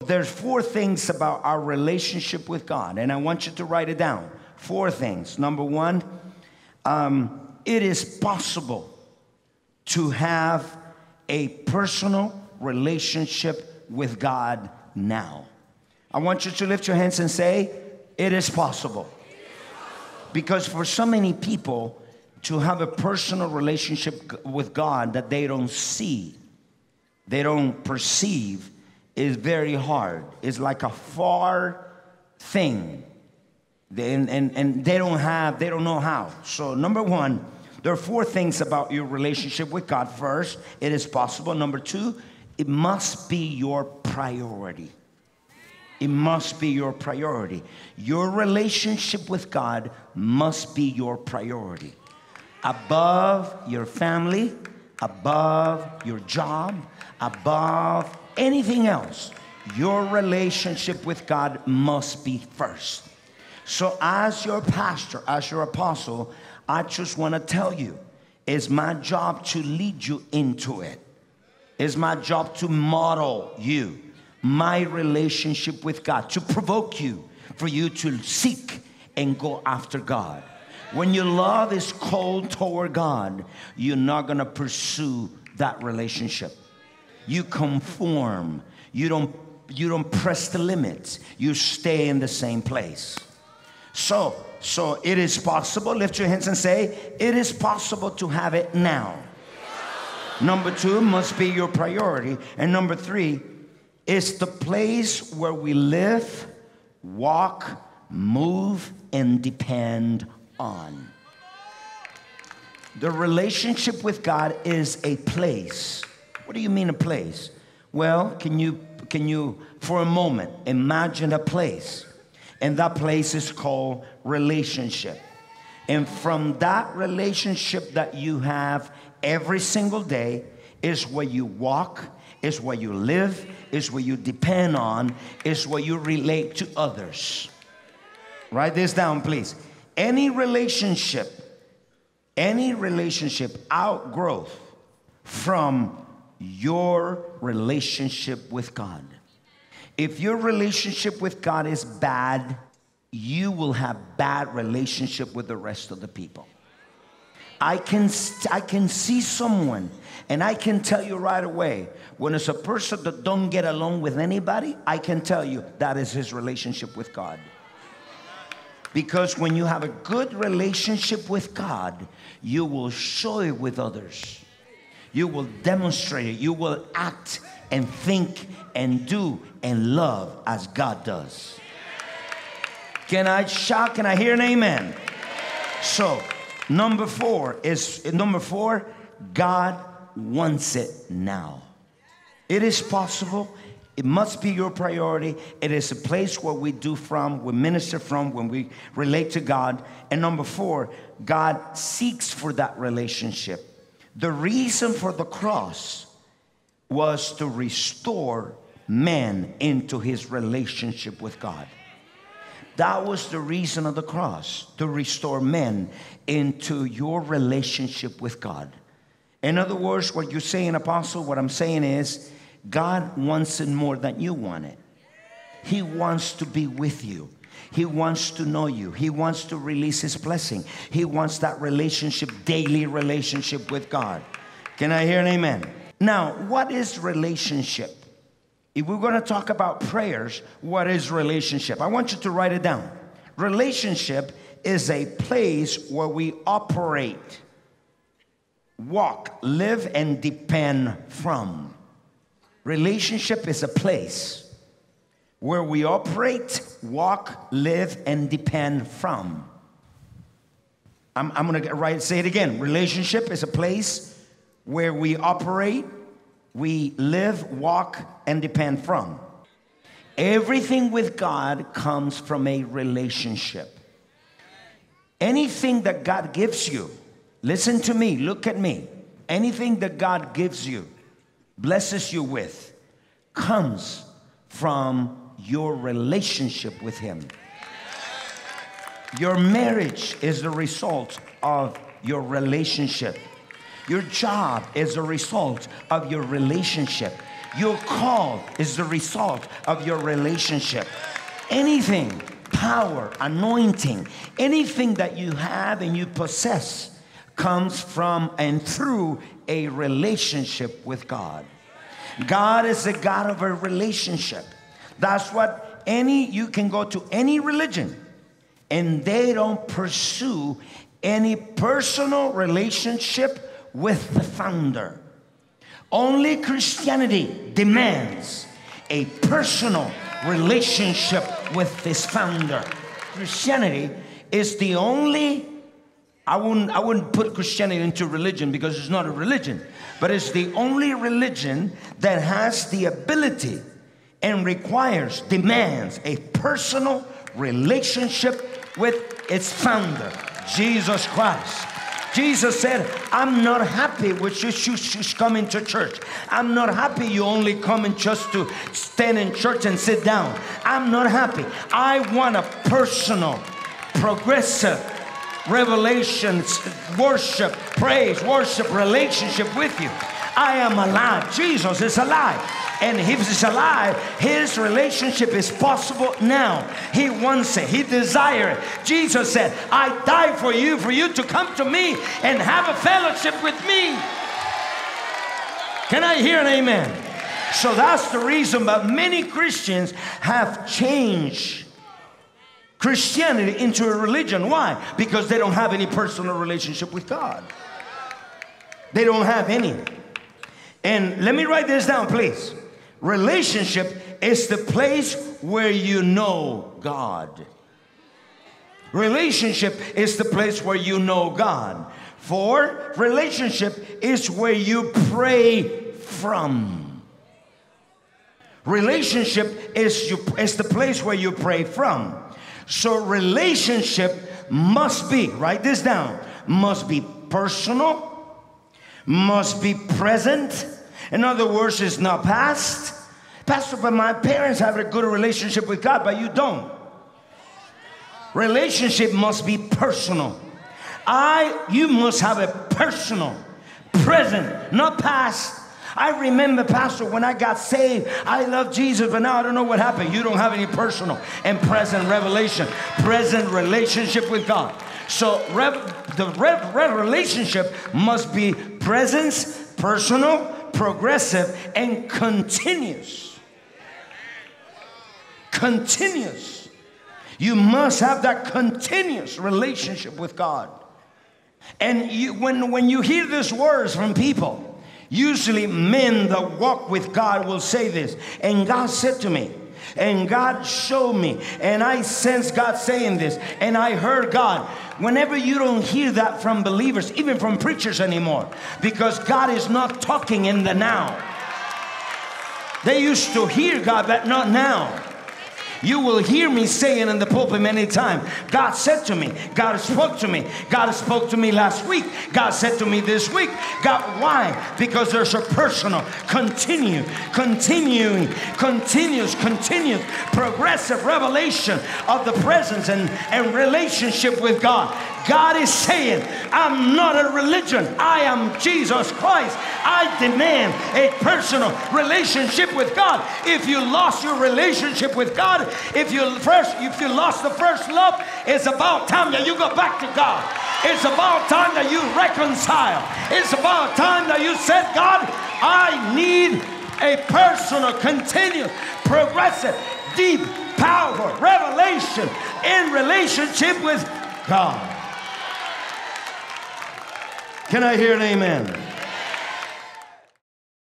There's 4 things about our relationship with God, and I want you to write it down. 4 things. Number 1, it is possible to have a personal relationship with God now. I want you to lift your hands and say, it is possible. Because for so many people, to have a personal relationship with God that they don't see, they don't perceive, is very hard. It's like a far thing. And they don't know how. So number 1, there are 4 things about your relationship with God. First, it is possible. Number 2, it must be your priority. It must be your priority. Your relationship with God must be your priority. Above your family, above your job, above anything else, your relationship with God must be first. So as your pastor, as your apostle, I just want to tell you, it's my job to lead you into it. It's my job to model you my relationship with God, to provoke you, for you to seek and go after God. When your love is cold toward God, you're not going to pursue that relationship. You conform. You don't press the limits. You stay in the same place. So it is possible. Lift your hands and say, it is possible to have it now. Number 2 must be your priority. And number 3, it's the place where we live, walk, move, and depend on. The relationship with God is a place. What do you mean a place? Well, can you for a moment imagine a place? And that place is called relationship. And from that relationship that you have every single day is where you walk, is where you live, is where you depend on, is where you relate to others. Write this down, please. Any relationship outgrowth from your relationship with God. If your relationship with God is bad, you will have bad relationship with the rest of the people. I can see someone, and I can tell you right away, when it's a person that don't get along with anybody, I can tell you that is his relationship with God. Because when you have a good relationship with God, you will show it with others. You will demonstrate it. You will act and think and do and love as God does. Can I shout? Can I hear an amen? So, number 4, God wants it now. It is possible. It must be your priority. It is a place where we minister from, when we relate to God. And number 4, God seeks for that relationship. The reason for the cross was to restore man into his relationship with God. That was the reason of the cross, to restore men into your relationship with God. In other words, what you're saying, Apostle, what I'm saying is, God wants it more than you want it. He wants to be with you. He wants to know you. He wants to release his blessing. He wants that relationship, daily relationship with God. Can I hear an amen? Now, what is relationship? If we're going to talk about prayers, what is relationship? I want you to write it down. Relationship is a place where we operate, walk, live, and depend from. Relationship is a place where we operate, walk, live, and depend from. I'm going to say it again. Relationship is a place where we operate, we live, walk, and depend from. Everything with God comes from a relationship. Anything that God gives you, listen to me, look at me. Anything that God gives you, blesses you with, comes from your relationship with him. Your marriage is the result of your relationship. Your job is a result of your relationship. Your call is the result of your relationship. Anything, power, anointing, anything that you have and you possess comes from and through a relationship with God. God is a God of a relationship. That's what you can go to any religion and they don't pursue any personal relationship with the founder. Only Christianity demands a personal relationship with its founder. Christianity is the only, I wouldn't put Christianity into religion because it's not a religion, but it's the only religion that has the ability and demands a personal relationship with its founder, Jesus Christ. Jesus said, I'm not happy with you just coming to church. I'm not happy you only coming just to stand in church and sit down. I'm not happy. I want a personal, progressive revelation, worship, praise, worship, relationship with you. I am alive. Jesus is alive. And if he's alive, his relationship is possible now. He wants it. He desires it. Jesus said, I died for you to come to me and have a fellowship with me. Can I hear an amen? So that's the reason that many Christians have changed Christianity into a religion. Why? Because they don't have any personal relationship with God. They don't have any. And let me write this down, please. Relationship is the place where you know God. Relationship is the place where you know God. For relationship is where you pray from. Relationship is the place where you pray from. So relationship must be, write this down, must be personal, must be present. In other words, it's not past. Pastor, but my parents have a good relationship with God, but you don't. Relationship must be personal. You must have a personal, present, not past. I remember, Pastor, when I got saved, I love Jesus, but now I don't know what happened. You don't have any personal and present revelation, present relationship with God. So the relationship must be presence, personal, progressive, and continuous. Continuous. You must have that continuous relationship with God. And when you hear these words from people, usually men that walk with God will say this. And God said to me, and God showed me, and I sensed God saying this, and I heard God. Whenever you don't hear that from believers, even from preachers anymore, because God is not talking in the now. They used to hear God, but not now. You will hear me saying in the pulpit many times, God said to me, God spoke to me, God spoke to me last week, God said to me this week. God, why? Because there's a personal, continuous, progressive revelation of the presence and relationship with God. God is saying, I'm not a religion. I am Jesus Christ. I demand a personal relationship with God. If you lost your relationship with God, if you lost the first love, it's about time that you go back to God. It's about time that you reconcile. It's about time that you said, God, I need a personal, continuous, progressive, deep, powerful revelation in relationship with God. Can I hear an amen?